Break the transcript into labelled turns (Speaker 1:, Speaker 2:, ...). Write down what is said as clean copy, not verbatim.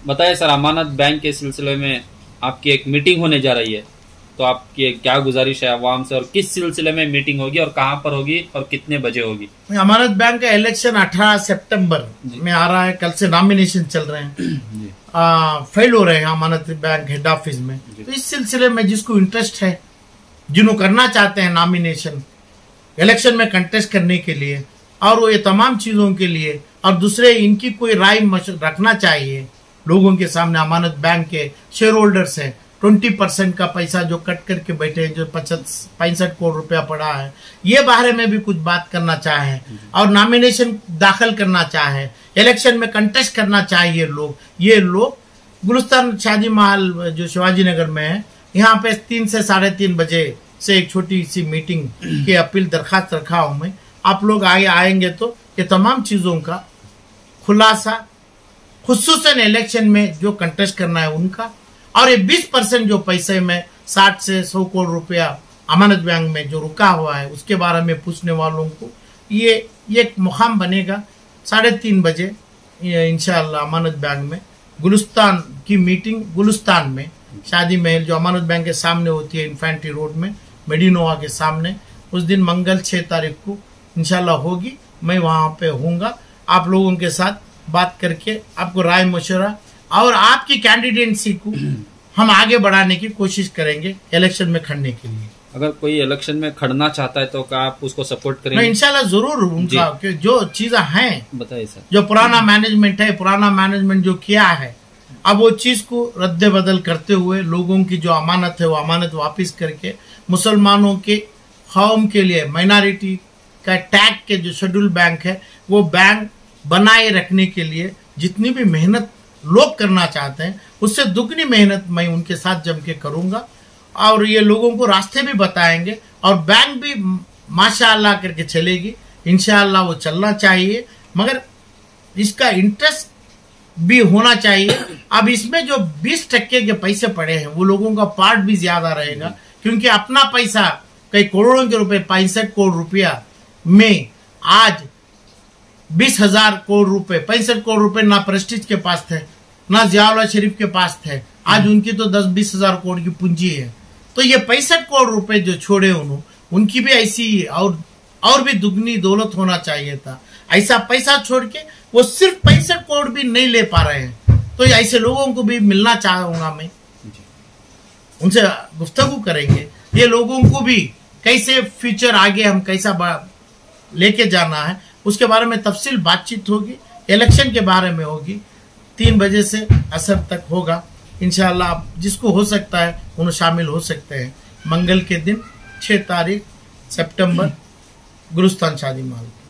Speaker 1: बताइए सर, अमानत बैंक के सिलसिले में आपकी एक मीटिंग होने जा रही है, तो आपकी क्या गुजारिश है आवाम से, और किस सिलसिले में मीटिंग होगी और कहां पर होगी और कितने बजे होगी?
Speaker 2: अमानत बैंक का इलेक्शन 18 सितंबर में आ रहा है। कल से नॉमिनेशन चल रहे हैं, फेल हो रहे हैं अमानत बैंक हेड ऑफिस में। तो इस सिलसिले में जिसको इंटरेस्ट है, जिन्हों करना चाहते हैं नॉमिनेशन इलेक्शन में कंटेस्ट करने के लिए, और वो ये तमाम चीजों के लिए, और दूसरे इनकी कोई राय रखना चाहिए लोगों के सामने। अमानत बैंक के शेयर होल्डर्स है, 20% का पैसा जो कट करके बैठे हैं, जो 65 करोड़ रुपया पड़ा है, ये बारे में भी कुछ बात करना चाहे, और नॉमिनेशन दाखिल करना चाहे, इलेक्शन में कंटेस्ट करना चाहिए लोग। ये लोग गुलिस्तान शादी महल जो शिवाजी नगर में है, यहाँ पे 3 से 3:30 बजे से एक छोटी सी मीटिंग की अपील दरखास्त रखा हूं मैं। आप लोग आगे आएंगे तो ये तमाम चीजों का खुलासा, खुसूसन इलेक्शन में जो कंटेस्ट करना है उनका, और ये 20% जो पैसे में 60 से 100 करोड़ रुपया अमानत बैंक में जो रुका हुआ है, उसके बारे में पूछने वालों को ये एक मुकाम बनेगा। 3:30 बजे इंशाअल्लाह अमानत बैंक में गुलिस्तान की मीटिंग, गुलिस्तान में शादी महल जो अमानत बैंक के सामने होती है, इन्फेंट्री रोड में मेडिनोवा के सामने, उस दिन मंगल 6 तारीख को इंशाल्लाह होगी। मैं वहां पे हूँगा, आप लोगों के साथ बात करके आपको राय मशवरा और आपकी कैंडिडेटसी को हम आगे बढ़ाने की कोशिश करेंगे इलेक्शन में खड़ने के लिए।
Speaker 1: अगर कोई इलेक्शन में खड़ना चाहता है तो क्या आप उसको सपोर्ट करेंगे?
Speaker 2: मैं इंशाल्लाह जरूर उनका, जो चीजें हैं,
Speaker 1: बताइए सर।
Speaker 2: जो पुराना मैनेजमेंट है, पुराना मैनेजमेंट जो किया है, अब वो चीज को रद्द बदल करते हुए लोगों की जो अमानत है वो अमानत वापस करके मुसलमानों के कौम के लिए माइनॉरिटी का टैग के जो शेड्यूल बैंक है वो बैंक बनाए रखने के लिए जितनी भी मेहनत लोग करना चाहते हैं, उससे दुगनी मेहनत मैं उनके साथ जम के करूंगा, और ये लोगों को रास्ते भी बताएंगे, और बैंक भी माशाअल्लाह करके चलेगी। इंशाअल्लाह वो चलना चाहिए, मगर इसका इंटरेस्ट भी होना चाहिए। अब इसमें जो 20% के पैसे पड़े हैं वो लोगों का पार्ट भी ज्यादा रहेगा, क्योंकि अपना पैसा कई करोड़ों के रुपए, 65 करोड़ रुपया में आज 20,000 करोड़ रुपए, 65 करोड़ रुपए ना प्रेस्टीज के पास थे, ना जियाउल्लाह शरीफ के पास थे, आज उनकी तो 10-20 हजार करोड़ की पूंजी है। तो ये 65 करोड़ रुपए जो छोड़े उन्होंने, उनकी भी ऐसी और भी दुगनी दौलत होना चाहिए था। ऐसा पैसा छोड़ के वो सिर्फ 65 करोड़ भी नहीं ले पा रहे हैं, तो ऐसे लोगों को भी मिलना चाहूंगा मैं, उनसे गुफ्तगू करेंगे, ये लोगों को भी कैसे फ्यूचर आगे हम कैसा लेके जाना है उसके बारे में तफसील बातचीत होगी, इलेक्शन के बारे में होगी। 3 बजे से असर तक होगा इंशाअल्लाह। जिसको हो सकता है उन्हें शामिल हो सकते हैं। मंगल के दिन 6 तारीख सितंबर गुलिस्तान शादी महल।